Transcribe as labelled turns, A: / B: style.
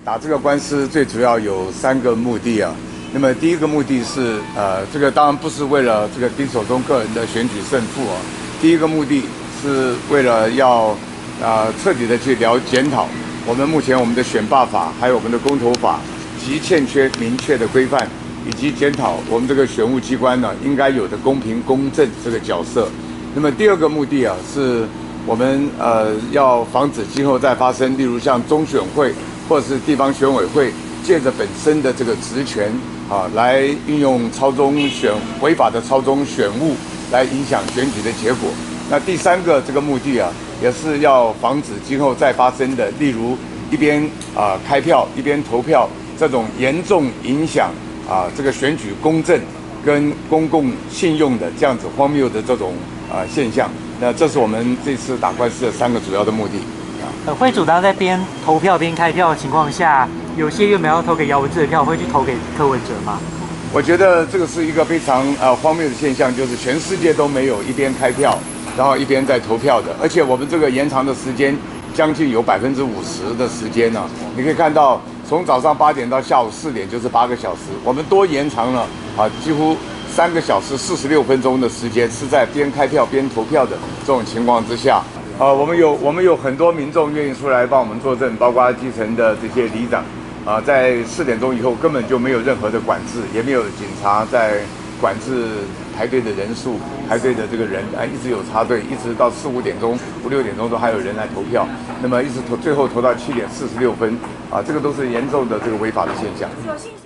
A: 打这个官司最主要有3个目的啊。那么第一个目的是，这个当然不是为了这个丁守中个人的选举胜负啊。第一个目的是为了要彻底的去检讨我们目前我们的选罢法，还有我们的公投法及欠缺明确的规范，以及检讨我们这个选务机关呢应该有的公平公正这个角色。那么第二个目的啊，是我们要防止今后再发生，例如像中选会或者是地方选委会借着本身的这个职权来运用违法的操纵选务来影响选举的结果。那第3个这个目的啊，也是要防止今后再发生的，例如一边开票一边投票这种严重影响这个选举公正跟公共信用的这样子荒谬的这种现象。那这是我们这次打官司的3个主要的目的。
B: 会主张在边投票边开票的情况下，有些原本要投给姚文智的票，会去投给柯文哲吗？
A: 我觉得这个是一个非常荒谬的现象，就是全世界都没有一边开票然后一边在投票的，而且我们这个延长的时间将近有50%的时间呢。你可以看到，从早上8点到下午4点就是8个小时，我们多延长了几乎3个小时46分钟的时间，是在边开票边投票的这种情况之下。我们有很多民众愿意出来帮我们作证，包括基层的这些里长在4点钟以后根本就没有任何的管制，也没有警察在管制排队的人数，排队的这个人一直有插队，一直到4、5点钟、5、6点钟都还有人来投票，那么一直最后投到7点46分这个都是严重的这个违法的现象。